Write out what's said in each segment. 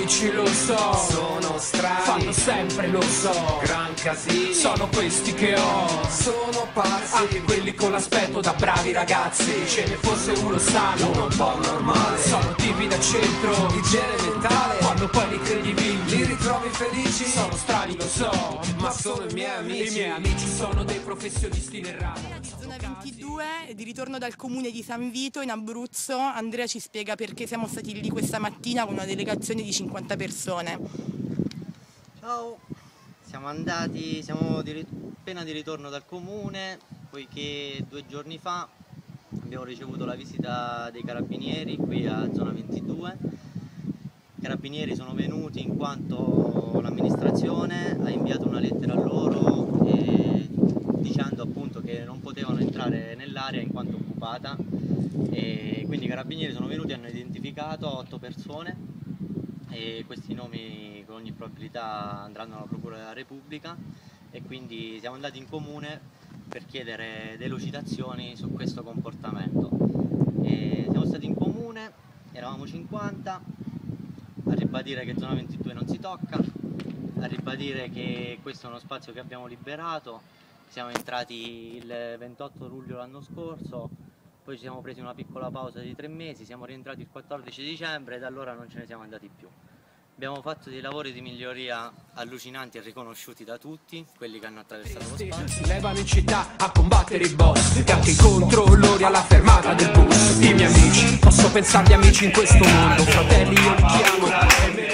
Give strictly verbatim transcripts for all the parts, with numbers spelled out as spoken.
amici lo so, sono strani, fanno sempre lo so, gran casini, sono questi che ho, sono pazzi, anche quelli con l'aspetto da bravi ragazzi. Ce ne fosse uno sano, uno un po' normale, sono tipi da centro, igiene mentale, quando poi li credi vinti, li ritrovi felici, sono strani lo so, ma sono i miei amici. I miei amici sono dei professionisti nel ramo. Zona ventidue, di ritorno dal comune di San Vito in Abruzzo. Andrea ci spiega perché siamo stati lì questa mattina con una delegazione di cinquanta persone. Ciao, siamo andati, siamo di, appena di ritorno dal comune, poiché due giorni fa abbiamo ricevuto la visita dei carabinieri qui a zona ventidue. I carabinieri sono venuti in quanto l'amministrazione ha inviato una lettera a loro e dicendo appunto che non potevano entrare nell'area in quanto occupata, e quindi i carabinieri sono venuti e hanno identificato otto persone e questi nomi con ogni probabilità andranno alla Procura della Repubblica, e quindi siamo andati in comune per chiedere delucidazioni su questo comportamento. E siamo stati in comune, eravamo cinquanta, a ribadire che zona ventidue non si tocca, a ribadire che questo è uno spazio che abbiamo liberato. Siamo entrati il ventotto luglio l'anno scorso, poi ci siamo presi una piccola pausa di tre mesi, siamo rientrati il quattordici dicembre e da allora non ce ne siamo andati più. Abbiamo fatto dei lavori di miglioria allucinanti e riconosciuti da tutti, quelli che hanno attraversato lo spazio. Si levano in città a combattere i boss e anche i controllori alla fermata del bus. I miei amici, posso pensarli amici in questo mondo, fratelli io li chiamo e me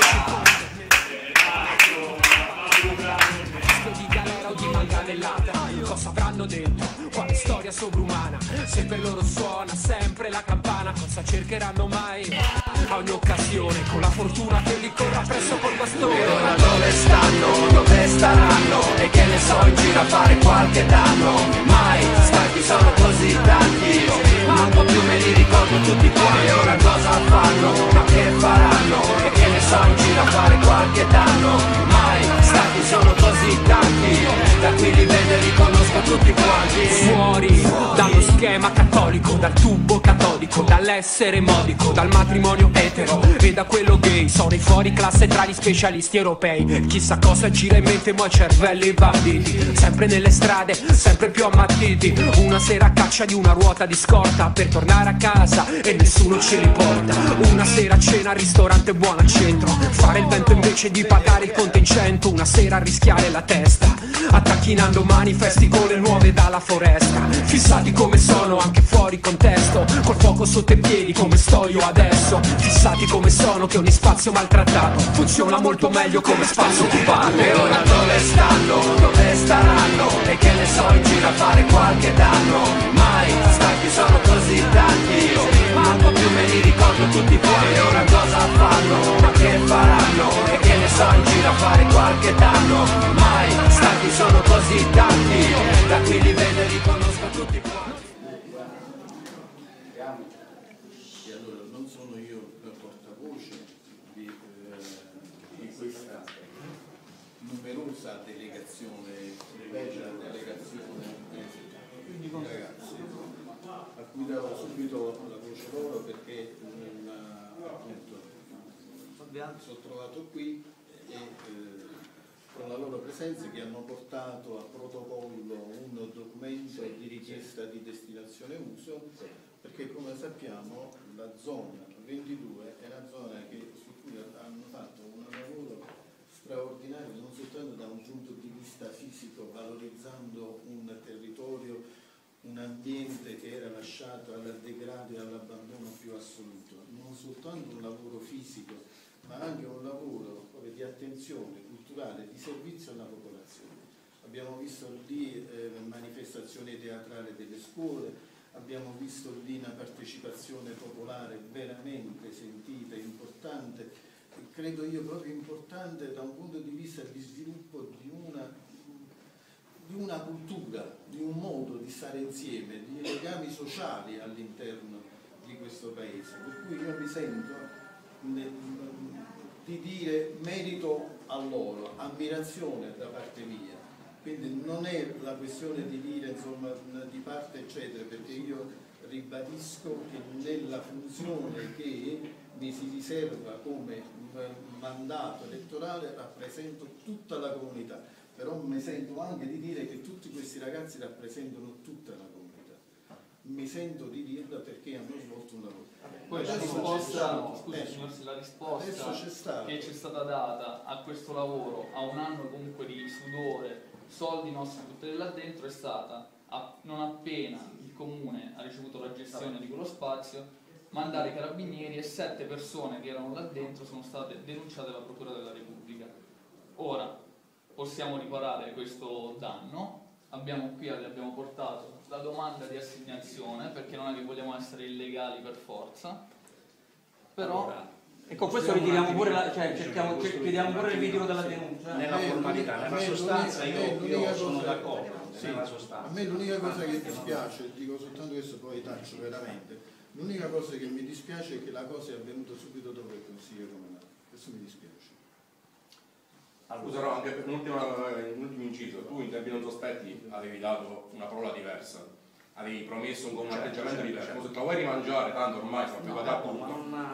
di galera o di manganellata, cosa avranno dentro? Quale storia sovrumana? Se per loro suona sempre la campana, cosa cercheranno mai? A ogni occasione, con la fortuna che li corra presso col bastone. E ora dove stanno, dove staranno? E che ne so, in giro a fare qualche danno. Mai stanchi sono così tanti, non po' più me li ricordo tutti quanti. E ora cosa fanno, ma che faranno? E che ne so, in giro a fare qualche danno. Mai stanchi sono così tanti, da qui li vedo e li conosco tutti quanti. Fuori dallo schema cattolico, dal tubo catodico, dall'essere modico, dal matrimonio etero e da quello gay. Sono i fuori classe tra gli specialisti europei. Chissà cosa gira in mente ma cervelli banditi, sempre nelle strade, sempre più ammattiti. Una sera a caccia di una ruota di scorta per tornare a casa e nessuno ci riporta. Una sera a cena al ristorante buono al centro, fare il vento invece di pagare il contingento. Una sera a rischiare la testa, attacchinando manifesti con le nuove dalla foresta. Fissati come sono anche fuori contesto, col fuoco sotto i piedi come sto io adesso. Fissati come sono che ogni spazio maltrattato funziona molto meglio come spazio occupato. E ora dove stanno, dove staranno? E che ne so, in giro a fare qualche danno. Mai stanchi sono così tanti, non po' più me li ricordo tutti quanti. E ora cosa fanno, ma che faranno? E che ne so, in giro a fare qualche danno. Mai stanchi sono così tanti, da qui li vedo e li conosco tutti quanti. E allora non sono io il portavoce di, eh, di questa numerosa delegazione, bella delegazione di ragazzi, a cui darò subito la voce loro perché non, appunto, sono trovato qui e eh, con la loro presenza che hanno portato a protocollo un documento di richiesta di destinazione uso, perché come sappiamo la zona ventidue è una zona che, su cui hanno fatto un lavoro straordinario non soltanto da un punto di vista fisico, valorizzando un territorio, un ambiente che era lasciato al degrado e all'abbandono più assoluto, non soltanto un lavoro fisico ma anche un lavoro di attenzione culturale, di servizio alla popolazione. Abbiamo visto lì eh, manifestazioni teatrali delle scuole, abbiamo visto lì una partecipazione popolare veramente sentita, importante, credo io proprio importante da un punto di vista di sviluppo di una, di una cultura, di un modo di stare insieme, di legami sociali all'interno di questo paese. Per cui io mi sento di dire merito a loro, ammirazione da parte mia. Quindi non è la questione di dire insomma di parte eccetera, perché io ribadisco che nella funzione che mi si riserva come mandato elettorale rappresento tutta la comunità, però mi sento anche di dire che tutti questi ragazzi rappresentano tutta la comunità, mi sento di dirla perché hanno svolto un lavoro. Poi la risposta, scusi eh, signor, la risposta che ci è stata data a questo lavoro, a un anno comunque di sudore, soldi nostri buttati là dentro, è stata, a, non appena il comune ha ricevuto la gestione di quello spazio, mandare i carabinieri, e sette persone che erano là dentro sono state denunciate alla Procura della Repubblica. Ora possiamo riparare questo danno, abbiamo qui abbiamo portato la domanda di assegnazione, perché non è che vogliamo essere illegali per forza, però allora, e con questo ritiriamo pure la, cioè cerchiamo, chiediamo pure il ritiro della denuncia nella formalità, nella sostanza io, io sono d'accordo. Sì, a me l'unica cosa che dispiace, dico soltanto questo, poi taccio veramente, l'unica cosa che mi dispiace è che la cosa è avvenuta subito dopo il Consiglio Comunale, questo mi dispiace. Userò anche per un ultimo, un ultimo inciso. Tu in tempi non sospetti avevi dato una parola diversa, avevi promesso un, un atteggiamento diverso. Se te la vuoi rimangiare, tanto ormai sono arrivati a tutto.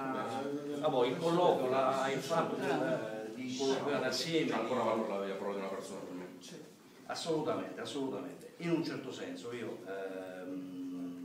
Ma poi il colloquio, la, il fatto del, di colloquiare assieme. C'è ancora valore la parola di una persona per me. Assolutamente, assolutamente. In un certo senso io, ehm,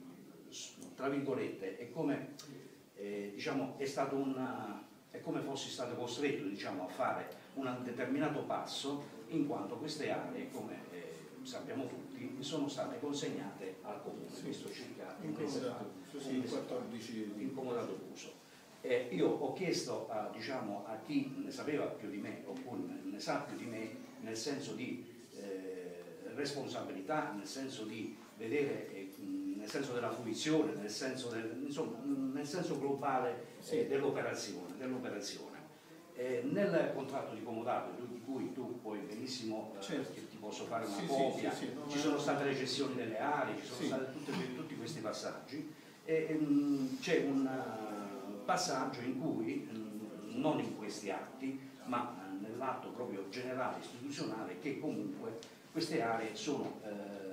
tra virgolette, è come, eh, diciamo, è stato una, è come fossi stato costretto, diciamo, a fare un determinato passo, in quanto queste aree, come eh, sappiamo tutti, sono state consegnate al comune, sì, questo circa un mese fa, sì, quattordici incomodato d'uso. Eh, io ho chiesto a, diciamo, a chi ne sapeva più di me, oppure ne sa più di me, nel senso di eh, responsabilità, nel senso di vedere, eh, nel senso della fruizione, nel senso, del, insomma, nel senso globale eh, dell'operazione. dell'operazione. Eh, nel contratto di comodato di cui tu puoi benissimo, eh, certo, che ti posso fare una sì, copia, sì, sì, sì, ci sono state le cessioni delle aree, ci sono sì. stati tutti, tutti questi passaggi, e um, c'è un uh, passaggio in cui, um, non in questi atti, ma uh, nell'atto proprio generale istituzionale, che comunque queste aree sono,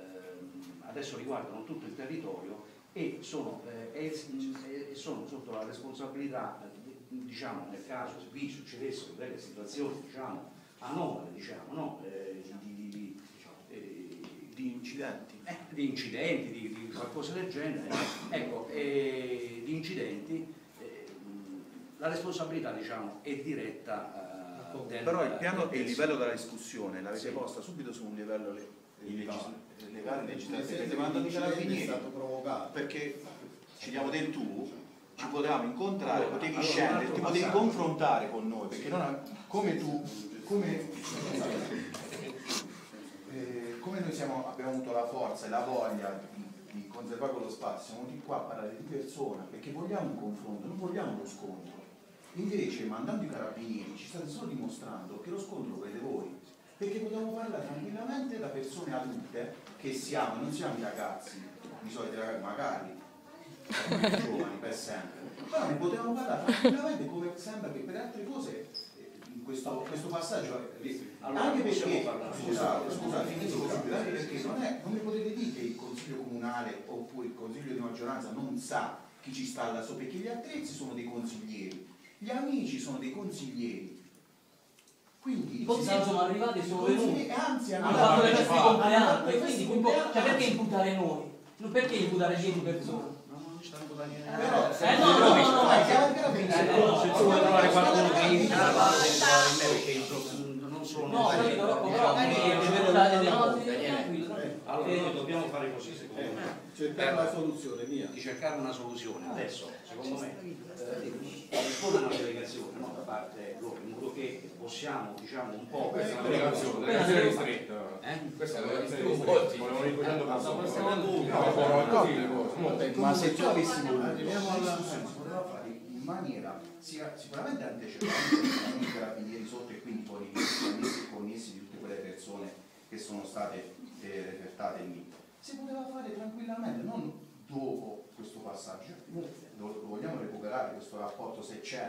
uh, adesso riguardano tutto il territorio e sono, uh, e, e sono sotto la responsabilità, diciamo, nel caso qui succedessero delle situazioni, diciamo, anomale, diciamo, no? eh, di, di, di, eh, di incidenti, eh, di incidenti, di, di qualcosa del genere, ecco, eh, di incidenti, eh, la responsabilità, diciamo, è diretta. Eh, del, Però il piano e il livello della discussione l'avete sì. posta subito su un livello le, legale, legislativo, demanda di carabinieri, è stato provocato perché ci diamo del tu. Ci potevamo incontrare, allora, potevi allora, scendere, ti potevi confrontare con noi, perché non, come tu, come, eh, come noi siamo, abbiamo avuto la forza e la voglia di, di conservare quello spazio, siamo venuti qua a parlare di persona, perché vogliamo un confronto, non vogliamo lo scontro. Invece, mandando i carabinieri, ci state solo dimostrando che lo scontro lo volete voi, perché potevamo parlare tranquillamente da persone adulte, che siamo, non siamo i ragazzi, di solito ragazzi, magari, giovani per sempre, però ne potevamo parlare tranquillamente, come sembra che per altre cose in questo, questo passaggio allora, anche perché scusate, scusate, anche perché non, è, non mi potete dire che il consiglio comunale oppure il consiglio di maggioranza non sa chi ci sta là sopra, perché gli attrezzi sono dei consiglieri, gli amici sono dei consiglieri, quindi i consigli sono arrivati, sono venuti, anzi hanno fatto le feste compleanno, e quindi cioè, perché imputare noi? Perché imputare dieci persone? Però, eh no, no, no, no, no, se tu vuoi trovare qualcuno che imita, perché non sono. No, però allora dobbiamo fare così, secondo me. Cercare una soluzione, via. Di cercare una soluzione. Adesso, secondo me, dispone una delegazione, no, da parte loro, in modo che possiamo, diciamo, un po'. Questa è una delegazione, delegazione ristretta. Questa è una delegazione ristretta. Volevano riconoscere persone. Ma se tu avessimo arriviamo alla poteva fare in maniera sicuramente antecedente con i carabinieri sotto e quindi con i connessi di tutte quelle persone che sono state eh, refertate lì. Si poteva fare tranquillamente, non dopo questo passaggio. Lo, lo vogliamo recuperare questo rapporto se c'è,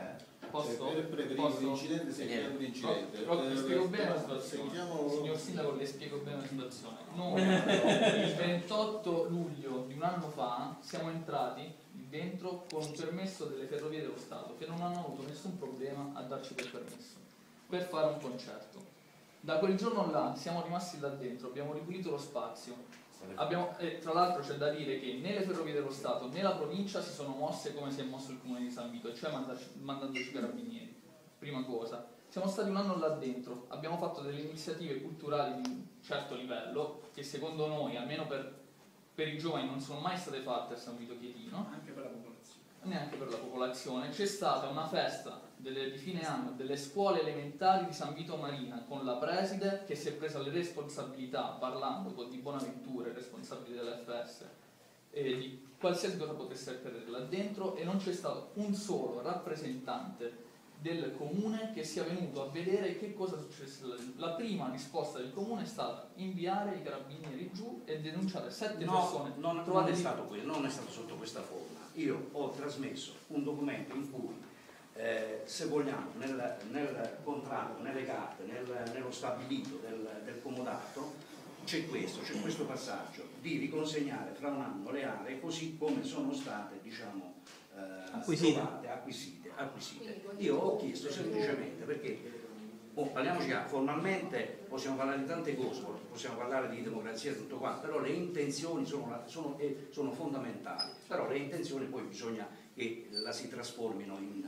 Posso? Cioè, per prevenire Posso? un incidente se è un incidente. Però le spiego bene la Eh, situazione. sentiamo- Signor Sindaco, le spiego bene la situazione. Noi il ventotto luglio di un anno fa siamo entrati dentro con un permesso delle Ferrovie dello Stato che non hanno avuto nessun problema a darci quel permesso per fare un concerto. Da quel giorno là siamo rimasti là dentro, abbiamo ripulito lo spazio. Abbiamo, e tra l'altro c'è da dire che né le Ferrovie dello Stato né la provincia si sono mosse come si è mosso il comune di San Vito, cioè mandarci, mandandoci carabinieri. Prima cosa, siamo stati un anno là dentro, abbiamo fatto delle iniziative culturali di un certo livello che secondo noi, almeno per, per i giovani, non sono mai state fatte a San Vito Chietino. Anche per la popolazione. Neanche per la popolazione. C'è stata una festa delle, di fine anno delle scuole elementari di San Vito Marina con la preside che si è presa le responsabilità, parlando con Di Bonaventura, il responsabile dell'F S, e di qualsiasi cosa potesse accadere là dentro, e non c'è stato un solo rappresentante del comune che sia venuto a vedere che cosa successe là dentro. La prima risposta del comune è stata inviare i carabinieri giù e denunciare sette no, persone non, non è stato qui, non è stato sotto questa forma. Io ho trasmesso un documento in cui, eh, se vogliamo, nel, nel contratto, nelle carte, nel, nello stabilito del, del comodato, c'è questo, c'è questo passaggio di riconsegnare fra un anno le aree così come sono state, diciamo, eh, acquisite. trovate, acquisite, acquisite. Io ho chiesto semplicemente perché, oh, parliamoci chiaro, formalmente possiamo parlare di tante cose, possiamo parlare di democrazia e tutto quanto, però le intenzioni sono, sono, eh, sono fondamentali, però le intenzioni poi bisogna che la si trasformino in,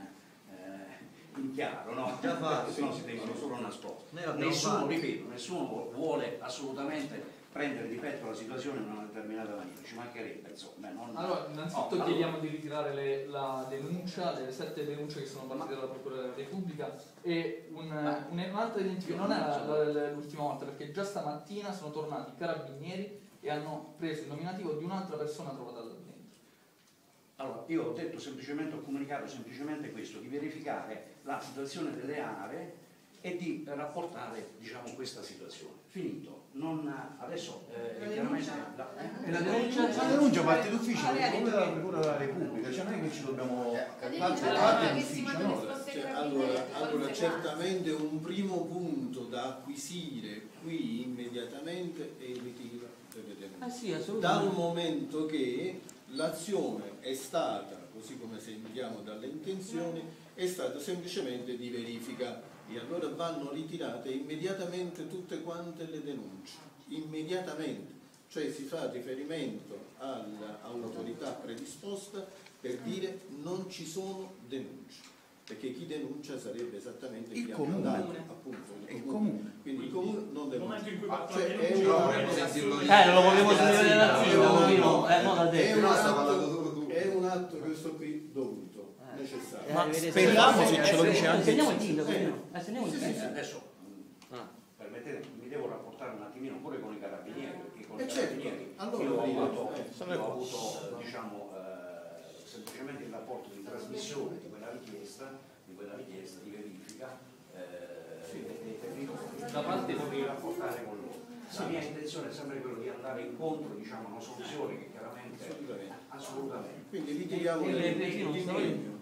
eh, in chiaro, no? Se no si tengono solo nascosti. Nessuno, ripeto, nessuno vuole assolutamente prendere di petto la situazione in una determinata maniera, ci mancherebbe, insomma. Non... Allora, innanzitutto no, chiediamo allora... di ritirare le, la denuncia, le sette denunce che sono partite dalla Procura della Repubblica, e un, un, un'altra identificazione, non era l'ultima volta, perché già stamattina sono tornati i carabinieri e hanno preso il nominativo di un'altra persona trovata là dentro. Allora, io ho detto semplicemente, ho comunicato semplicemente questo, di verificare la situazione delle aree e di rapportare, diciamo, questa situazione. Finito. Non, adesso eh, chiaramente la, eh? la denuncia, la denuncia parte d'ufficio come della Procura della Repubblica, cioè non è che ci dobbiamo parte d'ufficio, no? Cioè, allora, allora certamente un primo punto da acquisire qui immediatamente è il ritiro delle denunce. Ah, sì, assolutamente. Dal momento che l'azione è stata, così come sentiamo dalle intenzioni, è stata semplicemente di verifica, e allora vanno ritirate immediatamente tutte quante le denunce, immediatamente, cioè si fa riferimento all'autorità predisposta per dire non ci sono denunce, perché chi denuncia sarebbe esattamente il chi comune, ha dato, appunto, il, il comune. comune. Quindi il comune non denuncia. Ah, cioè, è un Eh, non lo volevo dire da zio, eh, non da te. è un atto, è un atto questo qui dovuto. Necessario. Ma speriamo se ce lo dice anche Sentiamo il il sindaco. Eh. Eh, sentiamo il Sì, sì, sindaco. adesso permettete, mi devo rapportare un attimino pure con i carabinieri, perché con Eh i certo, carabinieri allora io ho prima, avuto, eh, io ho avuto diciamo, eh, semplicemente il rapporto di trasmissione di quella richiesta, di quella richiesta di verifica eh, sì. dei territori, da parte di rapportare con loro. La mia intenzione è sempre quella di andare incontro, diciamo, a una soluzione che chiaramente assolutamente. assolutamente. Quindi ritiriamo E le- le- l'impegno.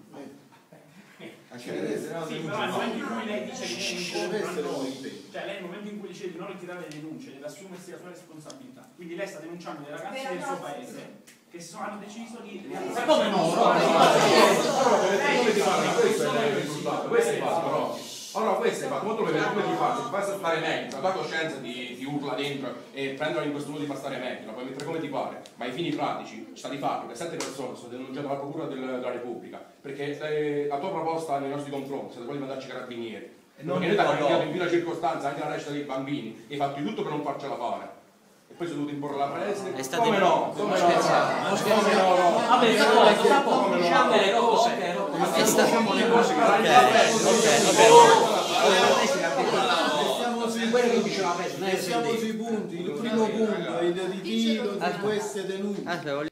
Anche adesso, Sì, però nel momento in cui lei dice che Ci è deve incontro essere a un noi, impegno. cioè lei nel momento in cui dice di non ritirare le denunce deve assumersi la sua responsabilità, quindi lei sta denunciando dei ragazzi del suo paese che so- hanno deciso di... Ma come no? Come ti parli? Questo è il risultato, questo è il fatto, però. Allora questo è fatto, molto bene, come ti faccio? Ti fai stare meglio, la tua coscienza ti, ti urla dentro e prendola in questo modo di far stare meglio, la puoi mettere come ti pare, ma ai fini pratici sta di fatto che sette persone sono denunciate alla Procura del, della Repubblica, perché eh, la tua proposta nei nostri confronti, se vuoi mandarci i carabinieri, perché noi ti abbiamo inviato in piena circostanza anche la recita dei bambini, e hai fatto di tutto per non farcela fare. E poi si è dovuto imporre la preside, come no? Come no? Come no? Vabbè, sta sta poco, diciamo le cose. Diciamo le cose Siamo sui, quello che diceva Pesce, siamo sui punti. Il primo punto è il ritiro di queste denunce.